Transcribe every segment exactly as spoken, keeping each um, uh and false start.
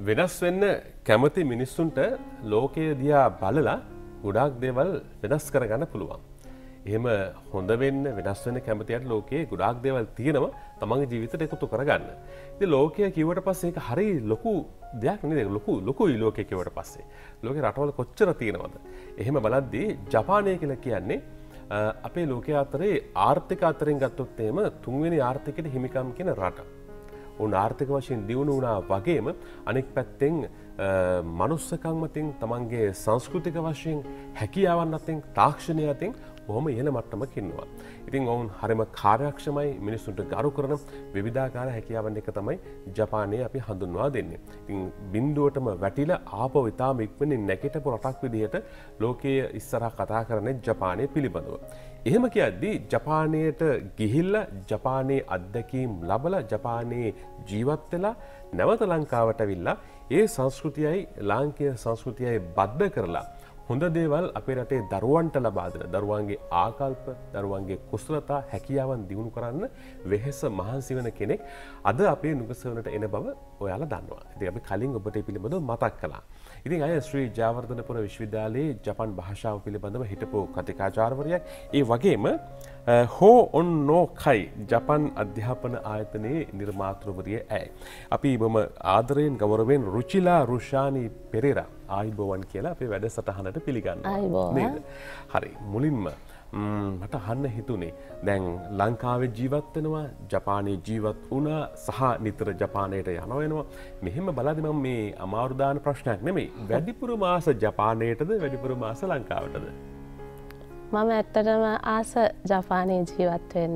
වෙනස් වෙන්න කැමති මිනිස්සුන්ට ලෝකයේ දිහා බලලා ගොඩාක් දේවල් වෙනස් කරගන්න පුළුවන්. එහෙම හොඳ වෙන්න වෙනස් වෙන්න කැමතියට ලෝකයේ ගොඩාක් දේවල් තියෙනවා තමන්ගේ ජීවිතයට එකතු කරගන්න. ඉතින් ලෝකය කිව්වට පස්සේ ඒක හරි ලොකු දෙයක් නේද? ලොකු ලොකුයි ලෝකය කිව්වට පස්සේ. ලෝකේ රටවල් කොච්චර තියෙනවද? එහෙම බලද්දී ජපානය කියලා කියන්නේ අපේ ලෝකයේ අතරේ ආර්ථික අතරින් ගත්තොත් එහෙම තුන්වෙනි ආර්ථිකයට හිමිකම් කියන රට. උන් ආර්ථික වශයෙන් දියුණු වුණා වගේම අනෙක් පැත්තෙන් මනුස්සකම් මතින් තමන්ගේ සංස්කෘතික වශයෙන් හැකියාවන් අතින් තාක්ෂණය අතින් බොහොම ඉහළ මට්ටමක ඉන්නවා. ඉතින් ඔවුන් හරිම කාර්යක්ෂමයි මිනිස්සුන්ට ගරු කරන විවිධාකාර හැකියාවන් එක තමයි ජපානයේ අපි හඳුන්වා දෙන්නේ. ඉතින් බිඳුවටම වැටිලා ආපහු ඉතාම ඉක්මනින් නැගිටපු රටක් විදිහට ලෝකයේ ඉස්සරහා කතා කරන්නේ ජපානය පිළිබඳව. එහෙම කියද්දී ජපානයට ගිහිල්ලා ජපානයේ අත්දැකීම් ලබලා ජපානයේ ජීවත් වෙලා නැවත ලංකාවට ඇවිල්ලා ඒ සංස්කෘතියයි ලාංකීය සංස්කෘතියයි බද්ධ කරලා හොඳ දේවල් අපේ රටේ දරුවන්ට ලබා දෙන දරුවන්ගේ ආකල්ප දරුවන්ගේ කුසලතා හැකියාවන් දියුණු කරන්න වෙහෙස මහන්සි වෙන කෙනෙක් අද අපේ නුගසවනට එන බව ඔයාලා දන්නවා. ඉතින් අපි කලින් ඔබට මේ පිළිබඳව මතක් කළා. ඉතින් අය ශ්‍රී ජයවර්ධනපුර විශ්වවිද්‍යාලයේ ජපාන් භාෂාව පිළිබඳව හිටපු කතිකාචාර්යවරියක් ඒ වගේම හෝ ඔන්නෝ කයි ජපාන් අධ්‍යාපන ආයතනයේ නිර්මාතෘවරිය ඇයි. අපි බොහොම ආදරයෙන් ගෞරවයෙන් රුචිලා රුෂානි පෙරේරා ආයිබෝවන් කියලා අපේ වැඩසටහනට පිළිගන්නවා. නේද? හරි. මුලින්ම මට අහන්න හිතුනේ දැන් ලංකාවේ ජීවත් වෙනවා ජපානයේ ජීවත් වුණා සහ නිතර ජපානයට යනවා වෙනවා. මෙහෙම බලද්දි මම මේ අමාරු දාන ප්‍රශ්නයක් නෙමෙයි. වැඩිපුර මාස ජපානයටද වැඩිපුර මාස ලංකාවටද? මම ඇත්තටම ආස ජපානයේ ජීවත් වෙන්න.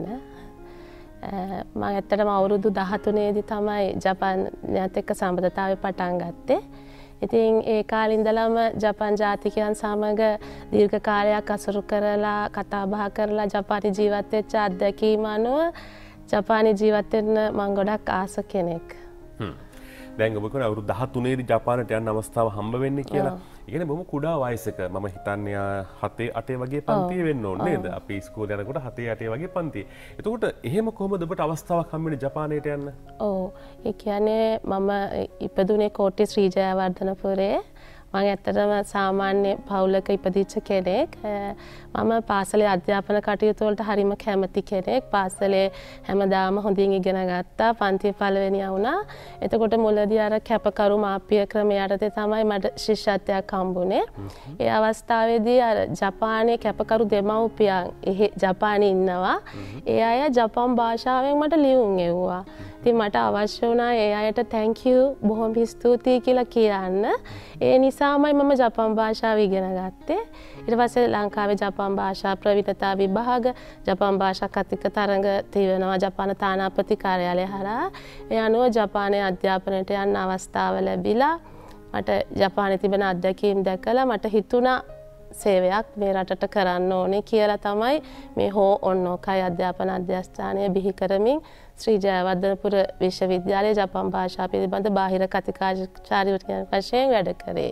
මම ඇත්තටම අවුරුදු දහතුනේ දී තමයි ජපානයත් එක්ක සම්බන්ධතාවය පටන් ගත්තේ. ඉතින් ඒ කාලේ ඉඳලම ජපාන් ජාතිකයන් සමග දීර්ඝ කාලයක් අසුරු කරලා කතා බහ කරලා ජපානයේ ජීවත් වෙච්ච අත්දැකීම් අනුව ජපානයේ ජීවත් වෙන්න මම ගොඩක් ආස කෙනෙක්. හ්ම්. දැන් ඔබ කියන අවුරුදු දහතුනේ දී ජපානට යන්න අවස්ථාව හම්බ වෙන්නේ කියලා. ඒ කියන්නේ බොහොම කුඩා වයසක මම හිතන්නේ හතේ අටේ වගේ පන්තියේ වෙන්න ඕනේ නේද? අපි ඉස්කෝලේ යනකොට හතේ අටේ වගේ පන්තියේ. එතකොට එහෙම කොහොමද ඔබට අවස්ථාවක් හම්බෙන්නේ ජපානයට යන්න? ඔව්. ඒ කියන්නේ මම ඉපදුනේ කෝට්ටේ ශ්‍රී ජයවර්ධනපුරේ. මම ඇත්තටම සාමාන්‍ය පවුලක ඉපදිච්ච කෙනෙක්. මම පාසලේ අධ්‍යාපන කටයුතු වලට හරිම කැමති කෙනෙක්. පාසලේ හැමදාම හොඳින් ඉගෙන ගත්තා. පන්තියේ පළවෙනියා වුණා. එතකොට මුලදී අර කැපකරු මාපිය ක්‍රමය යටතේ තමයි මට ශිෂ්‍යත්වයක් හම්බුනේ. ඒ අවස්ථාවේදී අර ජපානයේ කැපකරු දෙමව්පියන් එහෙ ජපානයේ ඉන්නවා. ඒ අය ජපාන් භාෂාවෙන් මට ලියුම් එව්වා. ඉතින් මට අවශ්‍ය වුණා ඒ අයට thank you බොහොම ස්තුතියි කියලා කියන්න. ඒ නිසාමයි මම ජපාන් භාෂාව ඉගෙන ගත්තේ. ඊට පස්සේ ලංකාවේ ජපාන් භාෂා ප්‍රවිතතා විභාග, ජපාන් භාෂා කතික තරඟ තියෙනවා ජපාන තානාපති කාර්යාලය හරහා. ඒ අනුව ජපානයේ අධ්‍යාපනයට යන්න අවස්ථාව ලැබිලා මට ජපානයේ තිබෙන අත්දැකීම් දැකලා මට හිතුණා සේවයක් මේ රටට කරන්න ඕනේ කියලා තමයි මේ හෝ ඔන්නෝකයි අධ්‍යාපන අධ්‍යස්ථානය බිහි කරමින් ශ්‍රී ජයවර්ධනපුර විශ්වවිද්‍යාලයේ ජපාන් භාෂා පිළිබඳ බාහිර කතිකාචාර්යවරියක් වශයෙන් වැඩ කරේ.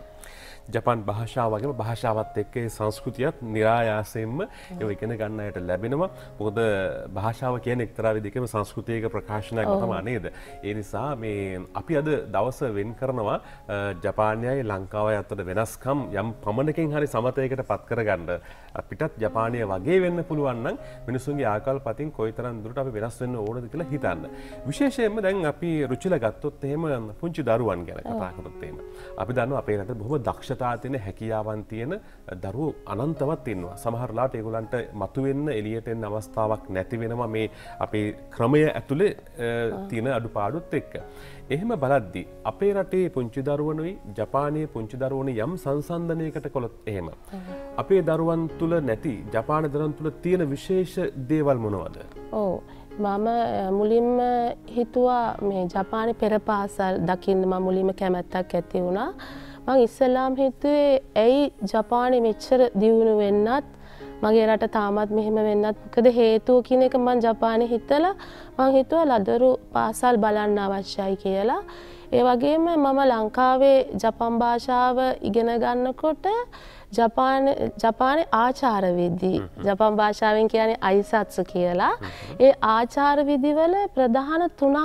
ජපාන් භාෂාව වගේම භාෂාවත් එක්ක ඒ සංස්කෘතියත් નિરાයාසයෙන්ම ඒව ඉගෙන ගන්න අයට ලැබෙනවා. මොකද භාෂාව කියන්නේ එක්තරා විදිහකම සංස්කෘතියක ප්‍රකාශනයක් තමයි නේද? ඒ නිසා මේ අපි අද දවස වෙන් කරනවා ජපානයයි ලංකාවයි අතර වෙනස්කම් යම් පමණකින් හරි සමතයකට පත් කරගන්න. අපිටත් ජපානය වගේ වෙන්න පුළුවන් නම් මිනිසුන්ගේ ආකල්ප අතින් කොයිතරම් දුරට අපි වෙනස් වෙන්න ඕනද කියලා හිතන්න. විශේෂයෙන්ම දැන් අපි රුචිලා ගත්තොත් එහෙම පුංචි දරුවන් ගැන කතා කරොත් එහෙම. අපි දන්නවා අපේ රටේ බොහොම දක්ෂ තියෙන හැකියාවන් තියෙන දරුවෝ අනන්තවත් ඉන්නවා. සමහර ලාට ඒගොල්ලන්ට මතුවෙන්න එළියට එන්න අවස්ථාවක් නැති වෙනවා මේ අපේ ක්‍රමය ඇතුලේ තියෙන අඩුපාඩුත් එක්ක. එහෙම බලද්දි අපේ රටේ පුංචි දරුවනුයි ජපානයේ පුංචි දරුවනුයි යම් සංසන්දනයකට කළොත් එහෙම අපේ දරුවන් තුල නැති ජපාන දරුවන් තුල තියෙන විශේෂ දේවල් මොනවද? ඔව් මම මුලින්ම හිතුවා මේ ජපානයේ පෙර පාසල් දකින්න මම මුලින්ම කැමැත්තක් ඇති වුණා. මං ඉස්සෙල්ලාම හිතුවේ ඇයි ජපානයේ මෙච්චර දියුණු වෙන්නත් මගේ රට තාමත් මෙහෙම වෙන්නත් මොකද හේතුව කියන එක මං ජපානයේ හිතලා මං හිතුවා ලදරු පාසල් බලන්න අවශ්‍යයි කියලා. ඒ වගේම මම ලංකාවේ ජපාන් භාෂාව ඉගෙන ගන්නකොට ජපාන ජපානයේ ආචාර විදි ජපාන් භාෂාවෙන් කියන්නේ අයිසත්සු කියලා. ඒ ආචාර විදිවල ප්‍රධාන තුනක්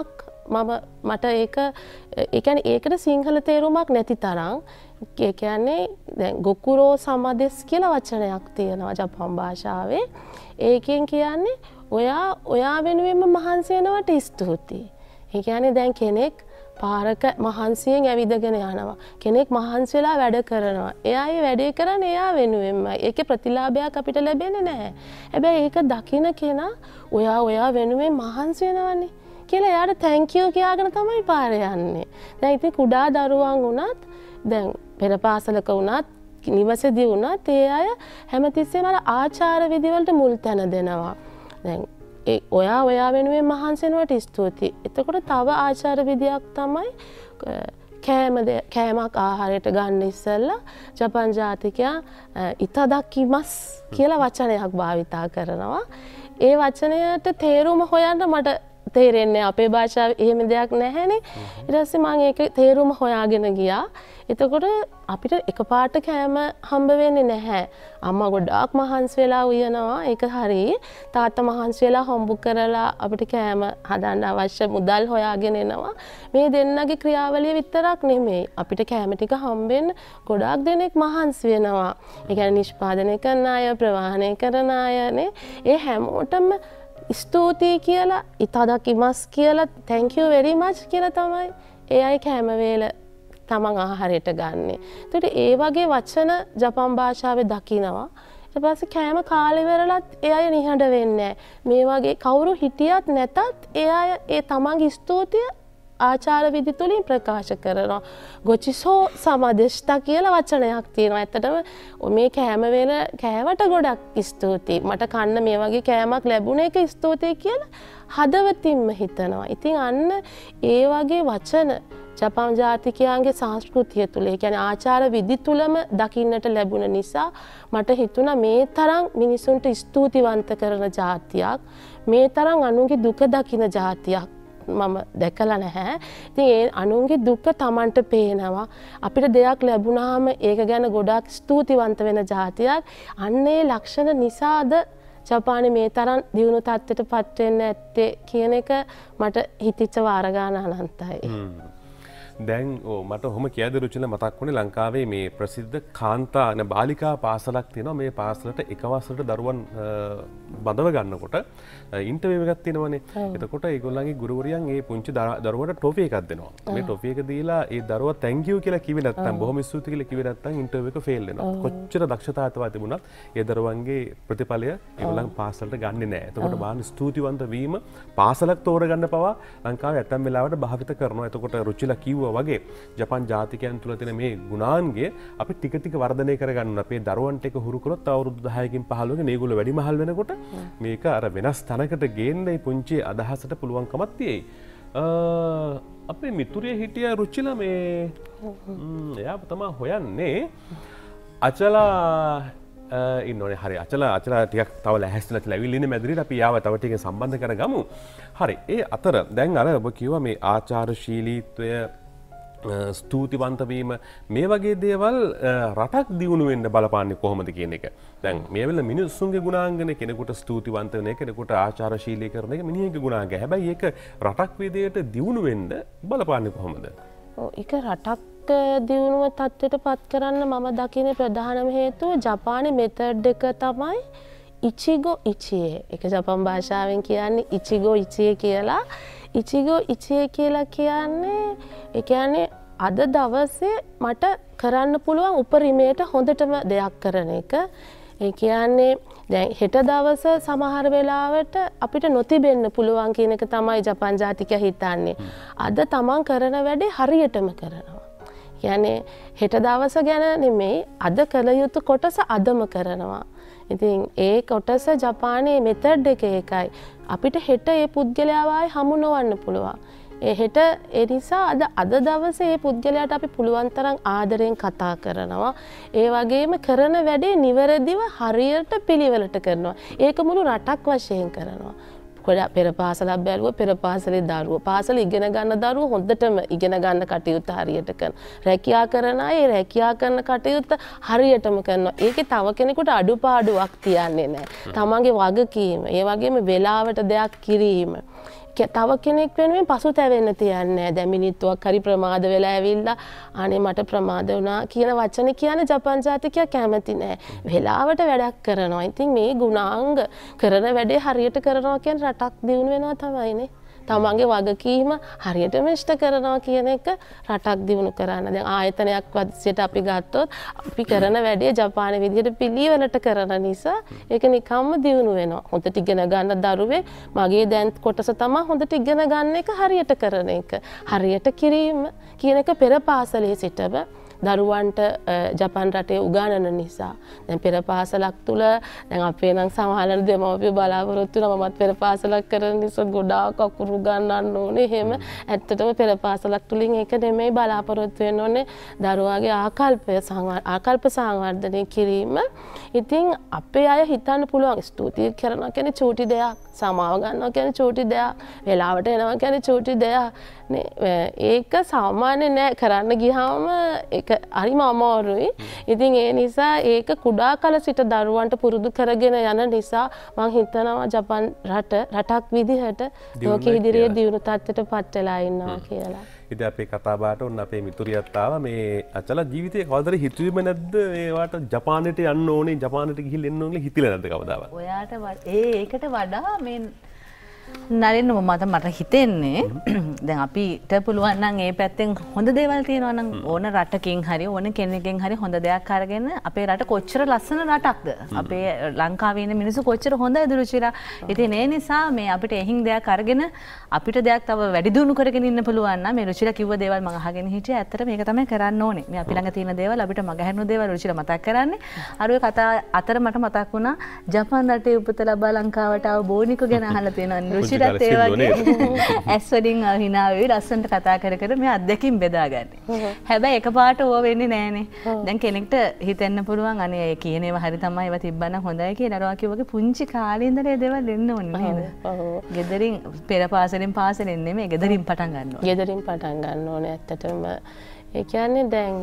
මම මට ඒක ඒ කියන්නේ ඒකට සිංහල තේරුමක් නැති තරම් ඒ කියන්නේ දැන් ගොකුරෝ සමදෙස් කියලා වචනයක් තියෙනවා ජපන් භාෂාවේ. ඒකෙන් කියන්නේ ඔයා ඔයා වෙනුවෙන්ම මහන්සි වෙනවට ස්තුතියි. ඒ කියන්නේ දැන් කෙනෙක් පාරක මහන්සියෙන් ඇවිදගෙන යනවා. කෙනෙක් මහන්සි වෙලා වැඩ කරනවා. එයා ඒ වැඩේ කරන්නේ එයා වෙනුවෙන්මයි. ඒකේ ප්‍රතිලාභයක් අපිට ලැබෙන්නේ නැහැ. හැබැයි ඒක දකින්න කෙනා ඔයා ඔයා වෙනුවෙන් මහන්සි වෙනවනේ කියලා එයාට thank you කියාගෙන තමයි පාරේ යන්නේ. දැන් ඉතින් කුඩා දරුවන් වුණත් දැන් පෙර පාසලක වුණත් නිවසේදී වුණත් ඒ අය හැමතිස්සෙම අර ආචාර විදිවලට මුල් තැන දෙනවා. දැන් ඒ ඔයා ඔයා වෙනුවෙන් මහන්සි වෙනවට ස්තුතියි. එතකොට තව ආචාර විදියක් තමයි කෑම කෑමක් ආහාරයට ගන්න ඉස්සෙල්ලා ජපන් ජාතිකයා ඉතදකිමස් කියලා වචනයක් භාවිතා කරනවා. ඒ වචනයට තේරුම හොයන්න මට තේරෙන්නේ අපේ භාෂාවේ එහෙම දෙයක් නැහැනේ. ඊට පස්සේ මම ඒක තේරුම හොයාගෙන ගියා. එතකොට අපිට එකපාරට කෑම හම්බ වෙන්නේ නැහැ. අම්මා ගොඩාක් මහන්සි වෙලා උයනවා. ඒක හරි. තාත්තා මහන්සි වෙලා හම්බු කරලා අපිට කෑම හදන්න අවශ්‍ය මුදල් හොයාගෙන එනවා. මේ දෙන්නගේ ක්‍රියාවලිය විතරක් නෙමෙයි. අපිට කෑම ටික හම්බෙන්න ගොඩාක් දෙනෙක් මහන්සි වෙනවා. ඒ කියන්නේ නිෂ්පාදනය කරන අය, ප්‍රවාහනය කරන අයනේ. ඒ හැමෝටම ස්තුතියි කියලා ඉතදකිමස් කියලා thank you very much කියලා තමයි ඒ අය කෑම වේල තමන් ආහාරයට ගන්නෙ. ඒකට ඒ වගේ වචන ජපන් භාෂාවේ දකිනවා. ඊට පස්සේ කෑම කාලේ ඉවරලත් ඒ අය නිහඬ වෙන්නේ මේ වගේ කවුරු හිටියත් නැතත් ඒ අය ඒ තමන්ගේ ස්තුතිය ආචාර විදි තුලින් ප්‍රකාශ කරනවා. ගොචිසෝ සමදෙෂ්ඨා කියලා වචනයක් තියෙනවා. ඇත්තටම මේ කෑම වේල කෑවට ගොඩක් ස්තුතියි. මට කන්න මේ වගේ කෑමක් ලැබුණ එක ස්තුතියි කියලා හදවතින්ම හිතනවා. ඉතින් අන්න ඒ වගේ වචන ජපන් ජාතිකයන්ගේ සංස්කෘතිය තුළ ඒ කියන්නේ ආචාර විදි තුලම දකින්නට ලැබුණ නිසා මට හිතුණා මේ තරම් මිනිසුන්ට ස්තුතිවන්ත කරන ජාතියක්, මේ තරම් අනුන්ගේ දුක දකින ජාතියක් මම දැකලා නැහැ. ඉතින් ඒ අනුන්ගේ දුක Tamanට පේනවා. අපිට දෙයක් ලැබුණාම ඒක ගැන ගොඩාක් ස්තුතිවන්ත වෙන ජාතියක්. අන්නේ ලක්ෂණ නිසාද ජපානයේ මේ තරම් දියුණු තත්ත්වයට පත් වෙන්න ඇත්තේ කියන එක මට හිතිච්ච වාර ගන්න අනන්තයි. දැන් මට ඔහොම කියද රුචිල මතක් වුණේ ලංකාවේ මේ ප්‍රසිද්ධ කාන්තා න බාලිකා පාසලක් තියෙනවා. මේ පාසලට එකවසරට දරුවන් බඳව ගන්නකොට ඉන්ටර්විව් එකක් තියෙනවනේ. එතකොට ඒගොල්ලන්ගේ ගුරුවරියන් ඒ පුංචි දරුවට ටොෆි එකක් දෙනවා. මේ ටොෆි එක දීලා ඒ දරුවා thank you කියලා කිව්වේ නැත්නම් බොහොම ස්තුතියි කියලා කිව්වේ නැත්නම් ඉන්ටර්විව් එක ෆේල් වෙනවා. කොච්චර දක්ෂතාවයක් තිබුණත් ඒ දරුවන්ගේ ප්‍රතිඵලය ඒගොල්ලන් පාසලට ගන්නෙ නැහැ. එතකොට බාහන ස්තුතිවන්ත වීම පාසලක් තෝරගන්න පවා ලංකාවේ ඇතැම් වෙලාවට භාවිත කරනවා. එතකොට රුචිලා කිව්වා වගේ ජපන් ජාතිකයන් තුළ තියෙන මේ ගුණාංගය අපි ටික ටික වර්ධනය කරගන්න අපේ දරුවන්ට එක හුරු කරොත් අවුරුදු දහයකින් පහළොවකින් මේගොල්ලෝ වැඩි මහල් වෙනකොට මේක අර වෙනස් තැනකට ගේන්න පුංචි අදහසට පුළුවන්කමක් තියෙයි. අපේ මිතුරිය හිටිය රුචිලා මේ එයා තමයි හොයන්නේ අචලා ඉන්නෝනේ. හරි අචලා අචලා ටිකක් තව ලැහැස්තිලා ලැබිලා ඉන්නේ මැදිරියට අපි යාව තව ටිකකින් සම්බන්ධ කරගමු. හරි ඒ අතර දැන් අර ඔබ කිව්වා මේ ආචාරශීලීත්වය ස්තුතිවන්ත වීම මේ වගේ දේවල් රටක් දියුණු වෙන්න බලපාන්නේ කොහොමද කියන එක. දැන් මේ වෙලාව මිනිස්සුන්ගේ ගුණාංගනේ කෙනෙකුට ස්තුතිවන්ත වෙන එක කෙනෙකුට ආචාරශීලී කරන එක මිනිහෙගේ ගුණාංගය. හැබැයි ඒක රටක් විදියට දියුණු වෙන්න බලපාන්නේ කොහොමද? ඔව් ඒක රටක් දියුණුව තත්ත්වයට පත් කරන්න මම දකින ප්‍රධානම හේතුව ජපානයේ මෙතඩ් එක තමයි ඉචිගෝ ඉචියේ. ඒක ජපන් භාෂාවෙන් කියන්නේ ඉචිගෝ ඉචියේ කියලා. ඉචිගෝ ඉචියේ කියලා කියන්නේ ඒ කියන්නේ අද දවසේ මට කරන්න පුළුවන් උපරිමයට හොඳටම දෙයක් කරන එක. ඒ කියන්නේ දැන් හෙට දවස සමහර වෙලාවට අපිට නොතිබෙන්න පුළුවන් කියන එක තමයි ජපන් ජාතිකයා හිතන්නේ. අද තමන් කරන වැඩේ හරියටම කරනවා. කියන්නේ හෙට දවස ගැන නෙමෙයි අද කළ යුතු කොටස අදම කරනවා. ඉතින් ඒ කොටස ජපානයේ මෙතඩ් එක ඒකයි. අපිට හෙට ඒ පුද්ගලයාව ආයි හමු නොවන්න පුළුවන්. ඒ හෙට ඒ නිසා අද අද දවසේ ඒ පුද්ගලයාට අපි පුළුවන් තරම් ආදරෙන් කතා කරනවා. ඒ වගේම කරන වැඩේ නිවැරදිව හරියට පිළිවෙලට කරනවා. ඒක මුළු රටක් වශයෙන් කරනවා. කොඩා පෙර පාසලක් බැලුවා පෙර පාසලේ දරුවෝ පාසල ඉගෙන ගන්න දරුවෝ හොඳටම ඉගෙන ගන්න කටයුත්ත හරියට කරන. රැකියා කරන අය රැකියා කරන කටයුත්ත හරියටම කරනවා. ඒකේ තව කෙනෙකුට අඩුපාඩුවක් තියන්නේ නැහැ. තමන්ගේ වගකීම, ඒ වගේම වෙලාවට දෙයක් කිරීම. තව කෙනෙක් වෙනුවෙන් පසුතැවෙන්න තියන්නේ නැහැ. දැන් මිනිත්තුවක් හරි ප්‍රමාද වෙලා ඇවිල්ලා අනේ මට ප්‍රමාද වුණා කියන වචන කියන ජපන් ජාතිකයා කැමති නැහැ. වෙලාවට වැඩක් කරනවා. ඉතින් මේ ගුණාංග කරන වැඩේ හරියට කරනවා කියන්නේ රටක් දියුණු වෙනවා තමයිනේ. තමන්ගේ වගකීම හරියටම ඉෂ්ට කරනවා කියන එක රටක් දියුණු කරන්න. දැන් ආයතනයක් වශයෙන් අපි ගත්තොත් අපි කරන වැඩේ ජපානයේ විදිහට පිළිවෙලට කරන නිසා ඒක නිකම්ම දියුණු වෙනවා. හොඳට ඉගෙන ගන්න දරුවේ මගේ දැන් කොටස තමයි හොඳට ඉගෙන ගන්න එක හරියට කරන එක. හරියට කිරීම කියන එක පෙර පාසලේ සිටම දරුවන්ට ජපන් රටේ උගන්වන නිසා දැන් පෙර පාසලක් තුල දැන් අපේ නම් සමහරවල් දෙමව්පියෝ බලාපොරොත්තු වෙනවා මමත් පෙර පාසලක් කරන නිසා ගොඩාක් අකුරු ගන්නන්න ඕනේ එහෙම ඇත්තටම පෙර පාසලක් තුලින් ඒක නෙමෙයි බලාපොරොත්තු වෙන්න ඕනේ දරුවාගේ ආකල්පය ආකල්ප සංවර්ධනය කිරීම. ඉතින් අපේ අය හිතන්න පුළුවන් ස්තුතියි කරනවා කියන්නේ චූටි දෙයක්, සමාව ගන්නවා කියන්නේ චූටි දෙයක්, වෙලාවට එනවා කියන්නේ චූටි දෙයක් නේ. ඒක සාමාන්‍ය නෑ කරන්න ගියාම ඒක හරිම අමාරුයි. ඉතින් ඒ නිසා ඒක කුඩා කල සිට දරුවන්ට පුරුදු කරගෙන යන නිසා මම හිතනවා ජපන් රට රටක් විදිහට ලෝකෙ ඉදිරියේ දියුණු තත්ත්වයට පත් වෙලා ඉන්නවා කියලා. ඉතින් අපේ කතා බහට ඔන්න අපේ මිතුරියත් ආවා. මේ අචල ජීවිතේ කවදාද හිතුවේම නැද්ද ඒවට ජපානයට යන්න ඕනේ, ජපානයට ගිහින් එන්න ඕනේ හිතිලා නැද්ද කවදාවත්? ඔයාට ඒ ඒකට වඩා මේ නරින්න මට මට හිතෙන්නේ දැන් අපිට පුළුවන් නම් ඒ පැත්තෙන් හොඳ දේවල් තියෙනවා නම් ඕන රටකින් හරි ඕන කෙනෙක්ගෙන් හරි හොඳ දෙයක් අරගෙන අපේ රට කොච්චර ලස්සන රටක්ද අපේ ලංකාවේ ඉන්න මිනිස්සු කොච්චර හොඳයිද රුචිලා. ඉතින් ඒ නිසා මේ අපිට එහින් දෙයක් අරගෙන අපිට දෙයක් තව වැඩි දියුණු කරගෙන ඉන්න පුළුවන් නම් මේ රුචිලා කිව්ව දේවල් මම අහගෙන හිටියා. ඇත්තට මේක තමයි කරන්න ඕනේ. මේ අපි ළඟ තියෙන දේවල් අපිට මගහැරෙන දේවල් රුචිලා මතක් කරන්නේ. අර ඔය කතා අතර මට මතක් වුණා ජපාන් රටේ උපත ලබා ලංකාවට ආව බෝනිකෝ ගැන අහලා තියෙනවා. රුචිලත් ඒ වගේ ඇස් වලින් hina වෙවි ලස්සනට කතා කර කර මේ අත්දැකීම් බෙදාගන්නේ. හැබැයි එකපාරට ඕව වෙන්නේ නැහනේ. දැන් කෙනෙක්ට හිතෙන්න පුළුවන් අනේ ඒ කියන ඒවා හරි තමයි ඒවා තිබ්බනම් හොඳයි කියලා. අර වගේ වගේ පුංචි කාලේ ඉඳලා ඒ දේවල් එන්න ඕනේ නේද? ඔව්. ගෙදරින් පෙර පාසලෙන් පාසලෙන් නෙමෙයි ගෙදරින් පටන් ගන්න ඕනේ. ගෙදරින් පටන් ගන්න ඕනේ ඇත්තටම. ඒ කියන්නේ දැන්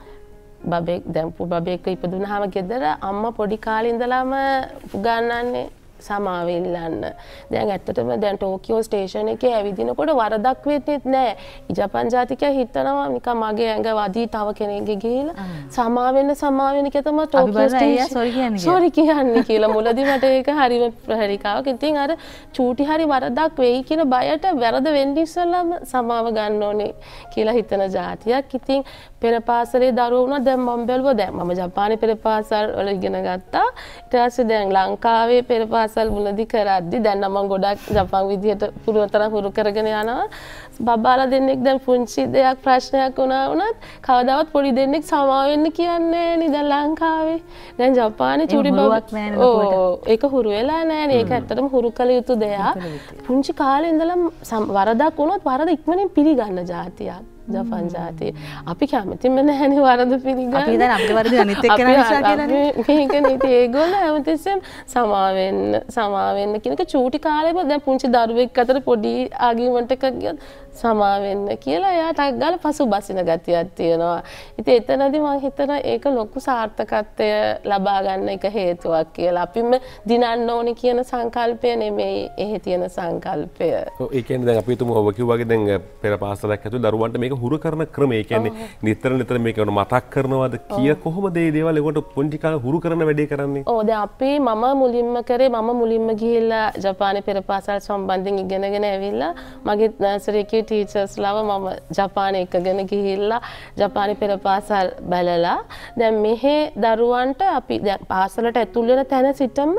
බබෙක් දැන් බබෙක් ඉපදුනහම ගෙදර අම්මා පොඩි කාලේ ඉඳලාම උගන්වන්නේ සමාව ඉල්ලන්න. දැන් ඇත්තටම දැන් ටෝකියෝ ස්ටේෂන් එකේ ඇවිදිනකොට වරදක් වෙන්නේත් නැහැ. ජපාන් ජාතිකයා හිතනවා නිකන් මගේ ඇඟ වදී තව කෙනෙක්ගේ ගිහිලා සමා වෙන්න සමා වෙන්න කියලා තමයි ටෝකියෝ ස්ටේෂන් සෝරි කියන්නේ කියලා. මුලදී මට ඒක හරිම ප්‍රහරිකාවක්. ඉතින් අර චූටි හරි වරදක් වෙයි කියන බයට වැරද වෙන්න ඉස්සෙල්ලාම සමාව ගන්න ඕනේ කියලා හිතන જાතියක්. ඉතින් පෙර පාසලේ දරුවෝ වුණා දැන් මම බැලුවා දැන් මම ජපානයේ පෙර පාසල් වල ඉගෙන ගත්තා. ඊට පස්සේ දැන් ලංකාවේ පෙර පාසල් මුලදී කරද්දි දැන් නම් මම ගොඩක් ජපාන් විදියට පුළුවන් තරම් හුරු කරගෙන යනවා. බබාලා දෙන්නෙක් දැන් පුංචි දෙයක් ප්‍රශ්නයක් වුණා වුණත් කවදාවත් පොඩි දෙන්නෙක් සමා වෙන්න කියන්නේ නෑනේ දැන් ලංකාවේ. දැන් ජපානයේ චූටි බබක් නෑනේ. ඔව් ඒක හුරු වෙලා නෑනේ. ඒක ඇත්තටම හුරු කළ යුතු දෙයක්. පුංචි කාලේ ඉඳලා වරදක් වුණොත් වරද ඉක්මනින් පිළිගන්න જાතියක්. ජපාන් ජාතිය. අපි කැමතිම නැහැනේ වරද පිළිගන්න. අපි දැන් අපේ වරද අනිත් එක්කෙනා නිසා කියලානේ. මේකනේ ඉතින් ඒගොල්ලෝ හැමතිස්සෙම සමා වෙන්න සමා වෙන්න කියන එක චූටි කාලේම දැන් පුංචි දරුවෙක් අතර පොඩි ආගියුමන්ට් එකක් ගියොත් සමා වෙන්න කියලා එයාට අග්ගාල පසුබසින ගතියක් තියෙනවා. ඉතින් එතනදී මම හිතනවා ඒක ලොකු සාර්ථකත්වය ලබා ගන්න එක හේතුවක් කියලා. අපිම දිනන්න ඕනේ කියන සංකල්පය නෙමෙයි එහි තියෙන සංකල්පය. ඔව් ඒ කියන්නේ දැන් අපි තුමු ඔබ කිව්වාගේ දැන් පෙර පාසලක් ඇතුළේ දරුවන්ට මේක හුරු කරන ක්‍රමය. ඒ කියන්නේ නිතර නිතර මේක මතක් කරනවද කිය කොහොමද මේ දේවල් ඒකට පුංචි කාලේ හුරු කරන වැඩේ කරන්නේ? ඔව් දැන් අපි මම මුලින්ම කරේ මම මුලින්ම ගිහිල්ලා ජපානයේ පෙර පාසල් සම්බන්ධයෙන් ඉගෙනගෙන ඇවිල්ලා මගේ නර්සරි එකේ ටීචර්ස්ලාව මම ජපානයේ එකගෙන ගිහිල්ලා ජපානයේ පෙර පාසල් බලලා දැන් මෙහි දරුවන්ට අපි දැන් පාසලට ඇතුල් වෙන තැන සිටම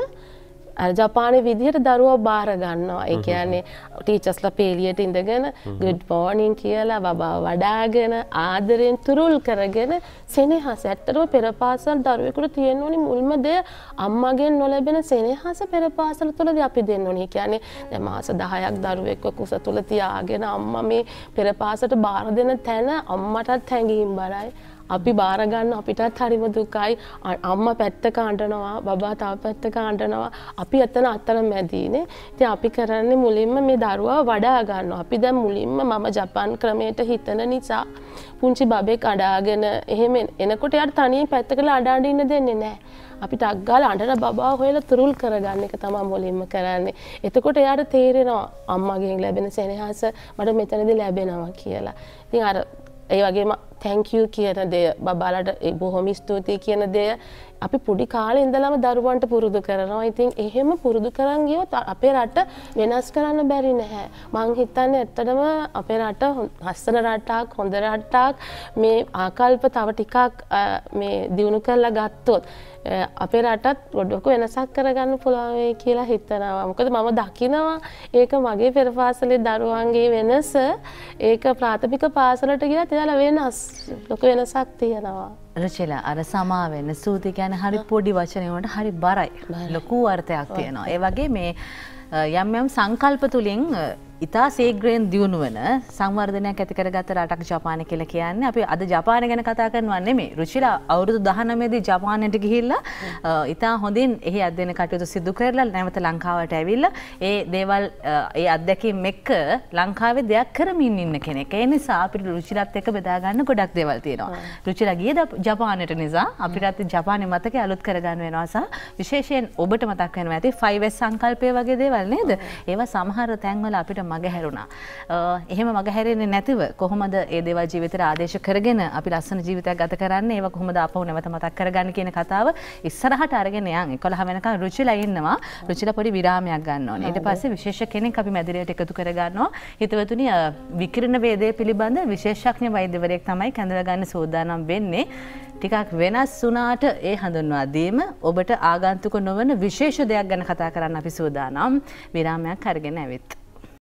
ජපානයේ විදිහට දරුවෝ බාර ගන්නවා. ඒ කියන්නේ ටීචර්ස්ලා පේලියට ඉඳගෙන good morning කියලා බබා වඩාගෙන ආදරෙන් තුරුල් කරගෙන සෙනෙහස. ඇත්තටම පෙර පාසල් දරුවෙකුට තියෙන්න ඕනි මුල්ම දේ අම්මගෙන් නොලැබෙන සෙනෙහස පෙර පාසල තුළදී අපි දෙන්න ඕනි. ඒ කියන්නේ දැන් මාස දහයක් දරුවෙක්ව කුස තුළ තියාගෙන අම්මා මේ පෙර පාසලට බාර දෙන තැන අම්මටත් හැංගීම් බරයි. අපි බාර ගන්න අපිටත් හරිම දුකයි. අම්මා පැත්තක අඬනවා, බබා තව පැත්තක අඬනවා. අපි එතන අතර මැදීනේ. ඉතින් අපි කරන්නේ මුලින්ම මේ දරුවා වඩා ගන්නවා. අපි දැන් මුලින්ම මම ජපාන් ක්‍රමයට හිතන නිසා පුංචි බබෙක් අඩාගෙන එහෙම එනකොට යාට තනියෙන් පැත්තකට අඬ අඬ ඉන්න දෙන්නේ නැහැ. අපි ටක් ගාලා අඬන බබා හොයලා තුරුල් කරගන්න එක තමයි මුලින්ම කරන්නේ. එතකොට යාට තේරෙනවා අම්මගෙන් ලැබෙන සෙනෙහස මට මෙතනදී ලැබෙනවා කියලා. ඉතින් අර ඒ වගේම thank you කියන දේ බබාලට බොහොම ස්තුතියි කියන දේ අපි පොඩි කාලේ ඉඳලම දරුවන්ට පුරුදු කරනවා. ඉතින් එහෙම පුරුදු කරන් ගියොත් අපේ රට වෙනස් කරන්න බැරි නැහැ. මං හිතන්නේ ඇත්තටම අපේ රට ලස්සන රටක්, හොඳ රටක් මේ ආකල්ප තව ටිකක් මේ දියුණු කරලා ගත්තොත් අපේ රටත් ගොඩක් වෙනසක් කරගන්න පුළුවන් වෙයි කියලා හිතනවා. මොකද මම දකිනවා ඒක මගේ පෙර පාසලේ දරුවන්ගේ වෙනස ඒක ප්‍රාථමික පාසලට ගියත් එයාලා වෙනස් ලොකු වෙනසක් තියෙනවා. රචලා අර සමා වෙන සූති කියන්නේ හරි පොඩි වචන වලට හරි බරයි. ලොකු අර්ථයක් තියෙනවා. ඒ වගේ මේ යම් යම් සංකල්ප තුලින් ඉතා සීග්‍රයෙන් දියුණු වෙන සංවර්ධනයක් ඇති කරගත්ත රටක් ජපානය කියලා කියන්නේ. අපි අද ජපානය ගැන කතා කරනවා නෙමෙයි. රුචිලා අවුරුදු දහනවය දී ජපානයට ගිහිල්ලා ඉතා හොඳින් එහි අධ්‍යයන කටයුතු සිදු කරලා නැවත ලංකාවට ඇවිල්ලා ඒ දේවල් ඒ අත්දැකීම් එක්ක ලංකාවේ දෙයක් කරමින් ඉන්න කෙනෙක්. ඒ නිසා අපිට රුචිලත් එක්ක බෙදා ගන්න ගොඩක් දේවල් තියෙනවා. රුචිලා ගියේ ජපානයට නිසා අපිට ජපානයේ මතකය අලුත් කරගන්න වෙනවා සහ විශේෂයෙන් ඔබට මතක් වෙනවා ඇති ෆයිව් එස් සංකල්පය වගේ දේවල් නේද? ඒවා සමහර තැන්වල අපිට මගහැරුණා. එහෙම මගහැරෙන්නේ නැතිව කොහොමද ඒ දේවල් ජීවිතේට ආදේශ කරගෙන අපි ලස්සන ජීවිතයක් ගත කරන්නේ? ඒවා කොහොමද ආපහු නැවත මතක් කරගන්න කියන කතාව ඉස්සරහට අරගෙන යන්. එකොළහ වෙනකන් රුචිලා ඉන්නවා. රුචිලා පොඩි විරාමයක් ගන්න ඕනේ. ඊට පස්සේ විශේෂ කෙනෙක් අපි මැදිරියට එකතු කරගන්නවා. හිතවතුනි විකිරණ වේදය පිළිබඳ විශේෂඥ වෛද්‍යවරයෙක් තමයි කැඳව ගන්න සූදානම් වෙන්නේ. ටිකක් වෙනස් වුණාට ඒ හඳුන්වා දීම ඔබට ආගන්තුක නොවන විශේෂ දෙයක් ගැන කතා කරන්න අපි සූදානම්. විරාමයක් අරගෙන ඇවිත්